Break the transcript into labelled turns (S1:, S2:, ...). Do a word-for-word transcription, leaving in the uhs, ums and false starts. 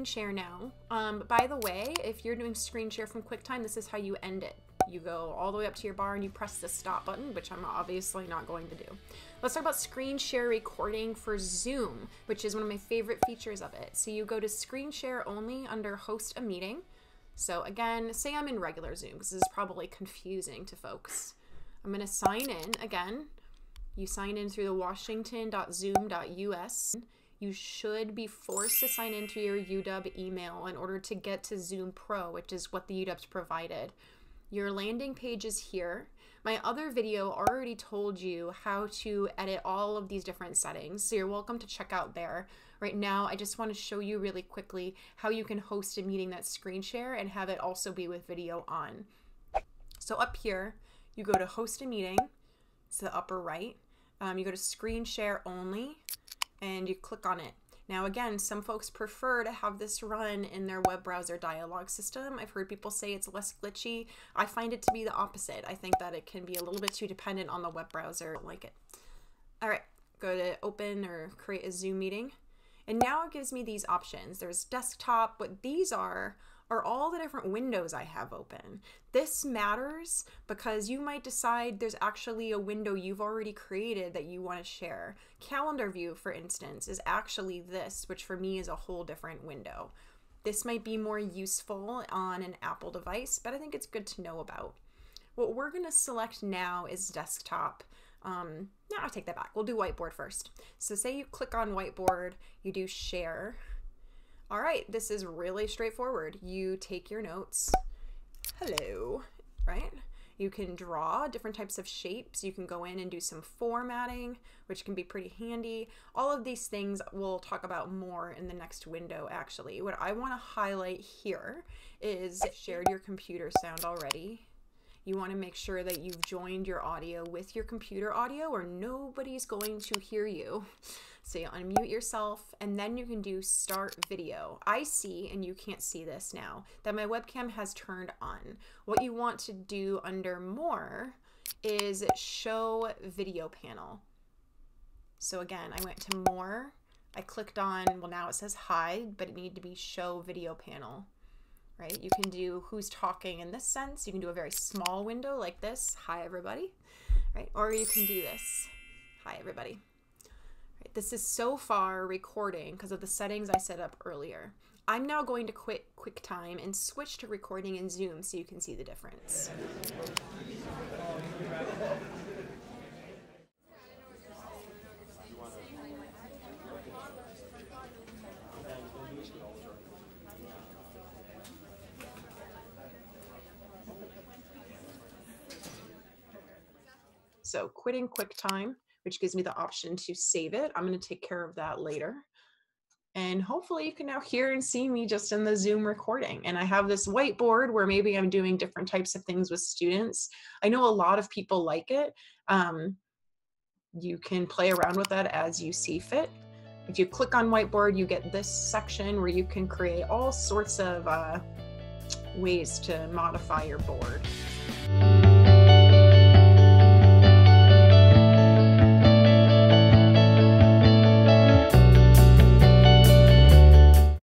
S1: screen share now. Um, by the way, if you're doing screen share from QuickTime, this is how you end it. You go all the way up to your bar and you press the stop button, which I'm obviously not going to do. Let's talk about screen share recording for Zoom, which is one of my favorite features of it. So you go to screen share only under host a meeting. So again, say I'm in regular Zoom, because this is probably confusing to folks. I'm going to sign in again. You sign in through the washington dot zoom dot U S. You should be forced to sign into your U W email in order to get to Zoom Pro, which is what the U W's provided. Your landing page is here. My other video already told you how to edit all of these different settings, so you're welcome to check out there. Right now, I just want to show you really quickly how you can host a meeting that's screen share and have it also be with video on. So up here, you go to host a meeting, it's the upper right. Um, you go to screen share only, and you click on it. Now again, some folks prefer to have this run in their web browser dialog system. I've heard people say it's less glitchy. I find it to be the opposite. I think that it can be a little bit too dependent on the web browser. I don't like it. All right, go to open or create a Zoom meeting. And now it gives me these options. There's desktop. What these are are all the different windows I have open. This matters because you might decide there's actually a window you've already created that you want to share. Calendar view, for instance, is actually this, which for me is a whole different window. This might be more useful on an Apple device, but I think it's good to know about. What we're going to select now is desktop. Um, no, I'll take that back. We'll do whiteboard first. So say you click on whiteboard, you do share. All right, this is really straightforward. You take your notes, hello, right? You can draw different types of shapes. You can go in and do some formatting, which can be pretty handy. All of these things we'll talk about more in the next window, actually. What I wanna highlight here is shared your computer sound already. You wanna make sure that you've joined your audio with your computer audio or nobody's going to hear you. So you unmute yourself and then you can do start video. I see, and you can't see this now, that my webcam has turned on. What you want to do under more is show video panel. So again, I went to more, I clicked on, well now it says hide, but it needed to be show video panel, right? You can do who's talking in this sense. You can do a very small window like this, hi everybody, right? Or you can do this, hi everybody. This is so far recording because of the settings I set up earlier. I'm now going to quit QuickTime and switch to recording in Zoom so you can see the difference. So quitting QuickTime, which gives me the option to save it. I'm going to take care of that later. And hopefully you can now hear and see me just in the Zoom recording. And I have this whiteboard where maybe I'm doing different types of things with students. I know a lot of people like it. Um, you can play around with that as you see fit. If you click on whiteboard, you get this section where you can create all sorts of uh, ways to modify your board.